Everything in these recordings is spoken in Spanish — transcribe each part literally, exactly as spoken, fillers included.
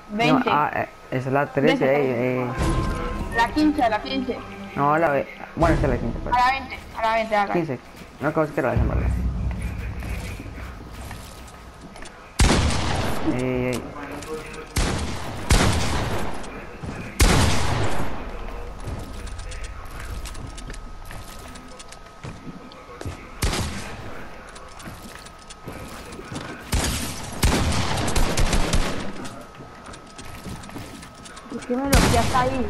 No, veinte. ah, eh, esa es la trece, eh, eh. La quince, a la quince. No, la ve. Bueno, esta es la quince, pues. A la veinte, a la veinte, haga. quince. No acabo que era esa, en verdad. Ey, ey. ¿Por qué me lo ya está ahí?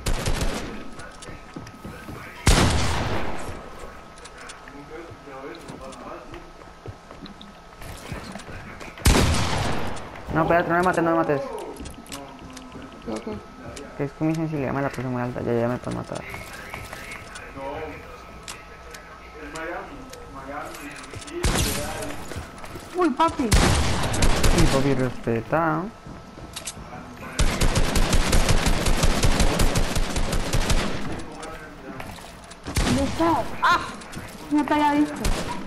No, espérate, no me mates, no me mates. Ok. Que es que mi sensibilidad me la puse muy alta, ya, ya me puedes matar. Uy, papi. Y papi, respeta. ¿Dónde estás? ¡Ah! No te había visto.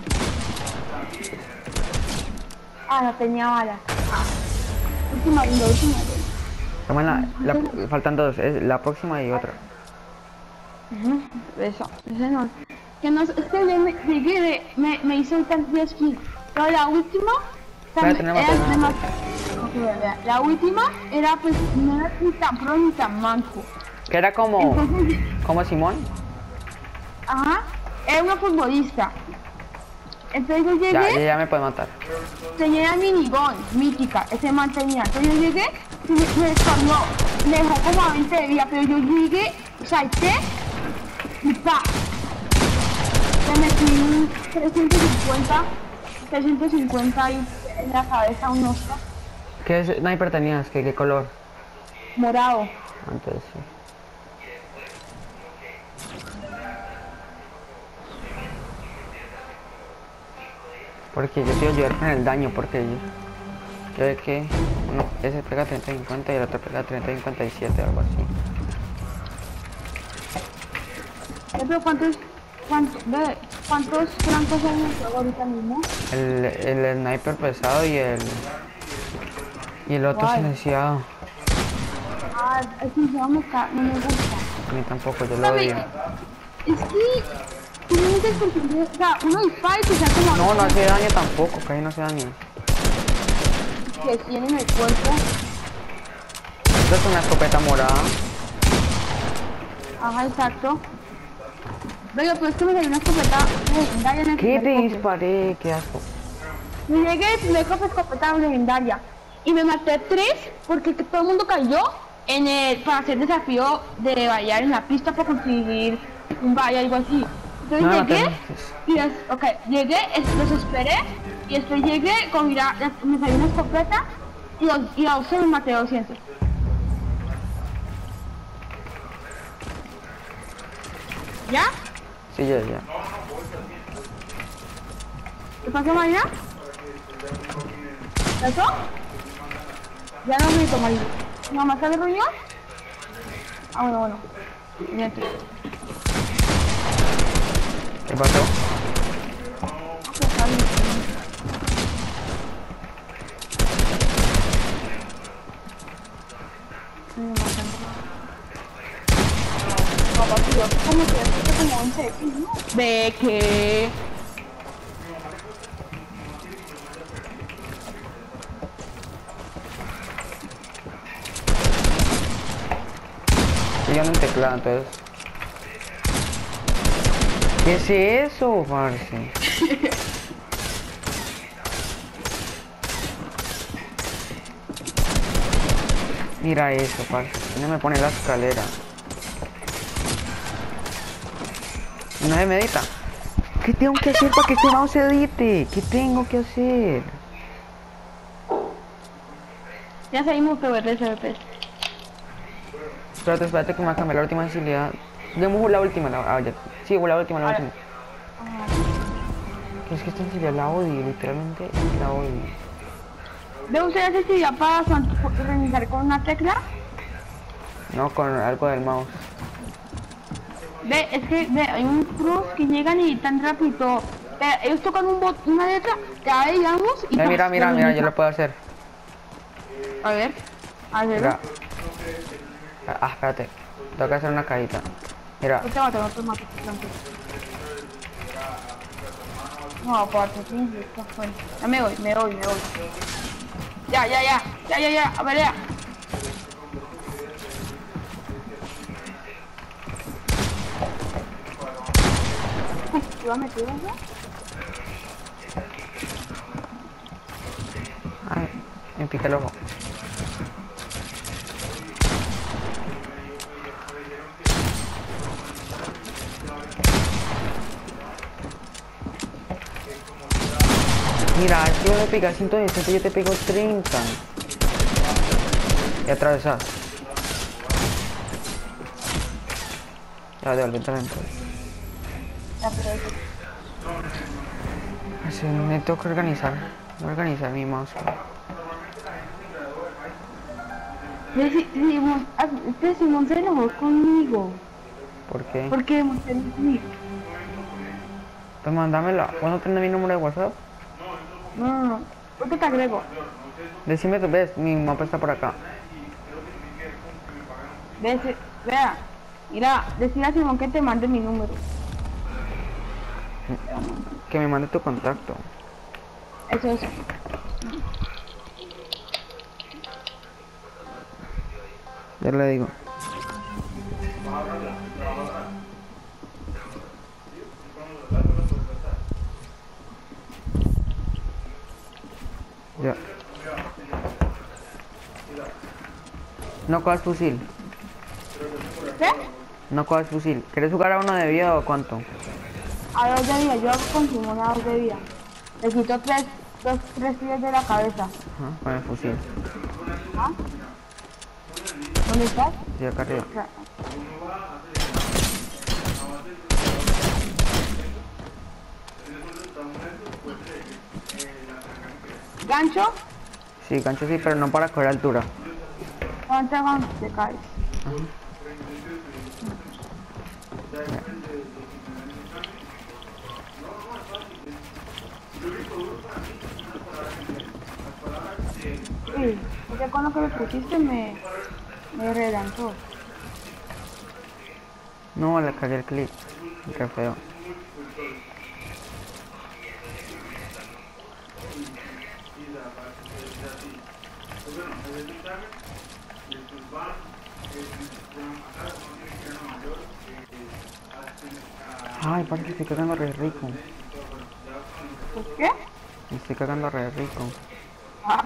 Ah, no tenía balas. Última ronda, última ronda. Toma la, la, faltan dos, es la próxima y otra. Ujú, Eso, ese no. Que no, es que yo me, llegué de, me, me hice el tanto de skin. Pero la última, Espérate, no me mates, no me mates. Ok, vea, la última era pues, no era ni tan pro ni tan manco. Que era como, Entonces, como Simón. ajá, era una futbolista. Entonces yo Ya, ya, llegué, ya me puede matar. tenía minigón, mítica, ese man tenía. Entonces yo llegué, y me, me escondió, me dejó como a veinte de vida, pero yo llegué, salté, y pa. Me metí trescientos cincuenta, trescientos cincuenta ahí en la cabeza un oscar ¿Qué sniper tenías? ¿Qué, qué color? morado. Antes sí. Porque yo quiero ayudar con el daño, porque yo, yo ve que uno, ese pega treinta cincuenta y el otro pega treinta cincuenta y siete, algo así. Eh, Pero ¿cuántos, cuántos, ve, cuántos francos hay en el juego ahorita mismo? El, el sniper pesado y el y el otro Guay. silenciado. Ah, es que yo me ca- no me gusta. A mí tampoco, yo lo Sabe, odio. es que tienes que conseguir, o sea, uno dispara y que sea como No, no hace daño tampoco, casi no hace daño. que tiene en el cuerpo. Esto es una escopeta morada. Ajá, exacto. Pero pues es que me salió una escopeta legendaria en el ¿Qué primer te cofre. disparé? Qué asco. Me llegué el primer cofre escopeta legendaria y me maté tres porque que todo el mundo cayó en el para hacer desafío de bailar en la pista para conseguir un baile algo así. Entonces No, no llegué te- y des, ok, llegué, es- los esperé y después llegué con la, la- me salió una escopeta y, los, y a usted me maté doscientos. ¿Ya? Sí, ya, ya. ¿Qué pasó, Marina? ¿Eso? Ya no me tomo ahí. ¿No más sale reunión? Ah, bueno, bueno. Bien. ¿Qué pasó? Ok, está bien. Sí, me matan. No, papi, yo como que esto como un tequi, ¿no? ¿De qué? Estoy en el teclado, entonces. ¿Qué es eso, parce? Mira eso, parce. No me pone la escalera. No se medita. ¿Qué tengo que hacer para que este mouse se edite? ¿Qué tengo que hacer? Ya salimos P V P, C V P. Espérate, espérate que me va a cambiar la última sensibilidad. Demos la última, la, ah, ya. Sí, la última, la última. Que es que esta sensibilidad la odio, literalmente la odio. ¿Ve usted la sensibilidad para reiniciar con una tecla? No, con algo del mouse. Ve, es que ve, hay un cruz que llegan y tan rápido. Ve, ellos tocan un bot, una letra, cae, digamos, y Eh, mira, ¡pam! mira, mira, yo reinicia. lo puedo hacer. A ver. A ver, Mira. Ah, espérate. Tengo que hacer una cajita. Mira. no te mato, no te mato, tranquilo. No, aparte, sí, está fuerte. Ya me voy, me voy, me voy. Ya, ya, ya, ya, ya, ya, a ver, ya. Uy, ¿te vas a meter ya? Ay, me pica el ojo. Mira, si yo le pica ciento diecisiete, yo te pego treinta. Y atravesar. Ya, devolví el talento. Ya, pero eso. Así, me tengo que organizar. Voy a organizar mi mouse. Sí, sí, Simón, ah, este Simón se enojó conmigo. ¿Por qué? Porque demostré mi clip. Pues mándamela. ¿Cuándo tenés mi número de WhatsApp? No, no, no. ¿Por qué te agrego? Decime tu vez, mi mapa está por acá. Ve, vea, mira, decía a Simón que te mande mi número. Que me mande tu contacto. Eso es. Ya le digo. Ya. No cojas fusil. ¿Qué? No cojas fusil. ¿Quieres jugar a uno de vida o cuánto? A dos de vida, yo hago con Simón a dos de vida. Le quito tres, dos, tres tiros de la cabeza. Ajá, con el fusil. ¿Ah? ¿Dónde estás? Sí, acá arriba. ¿Gancho? Sí, gancho sí, pero no para coger altura. ¿Cuánto gancho te caes? Sí, porque con lo que me pusiste me, me relanzó. No, le cagué el clip. Qué feo. Ay, parece que estoy cagando re rico. ¿Por qué? Me estoy cagando re rico. Ah,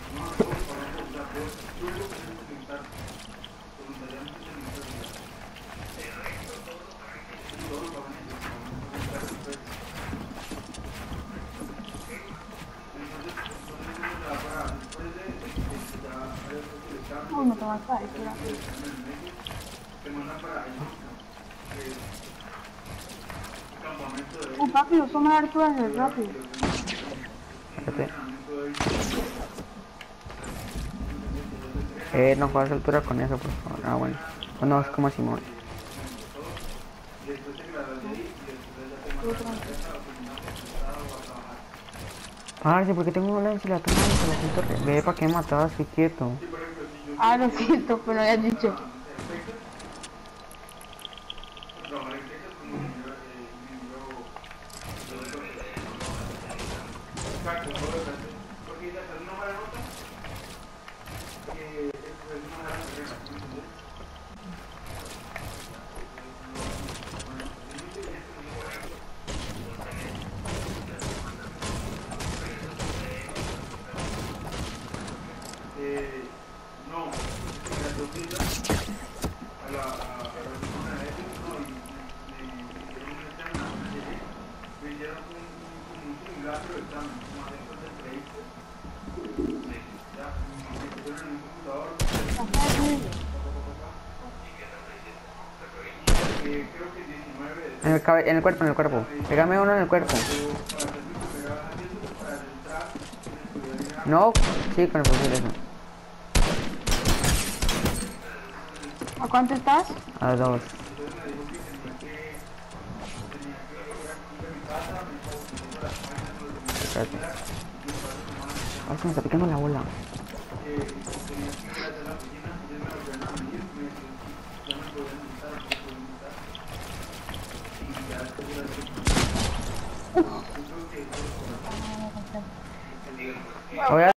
uy, no te vas a decir. Uy, papi, yo soy más alto desde rápido. Fíjate. Eh, no juegas altura con eso, por favor. Ah, bueno. No, es como Simón. Parce, porque tengo una lance y la tengo en el siento re... Ve, ¿para qué me matabas? Estoy quieto. Ah, lo siento, pero no habías dicho. En el, cabe... en el cuerpo, en el cuerpo. Pégame uno en el cuerpo. No, sí, con el fusil eso. ¿A cuánto estás? A dos. Espérate. Ay, se me está picando la bola. Voy a